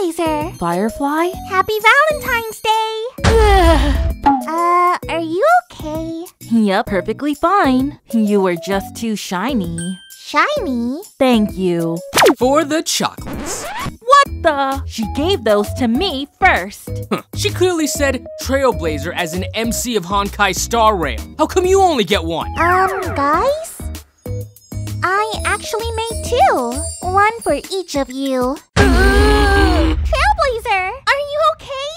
Trailblazer. Firefly? Happy Valentine's Day. Are you okay? Yep, perfectly fine. You were just too shiny. Shiny? Thank you. For the chocolates. What the? She gave those to me first. She clearly said Trailblazer as an MC of Honkai Star Rail. How come you only get one? Guys? I actually made 2. One for each of you. Trailblazer, are you okay?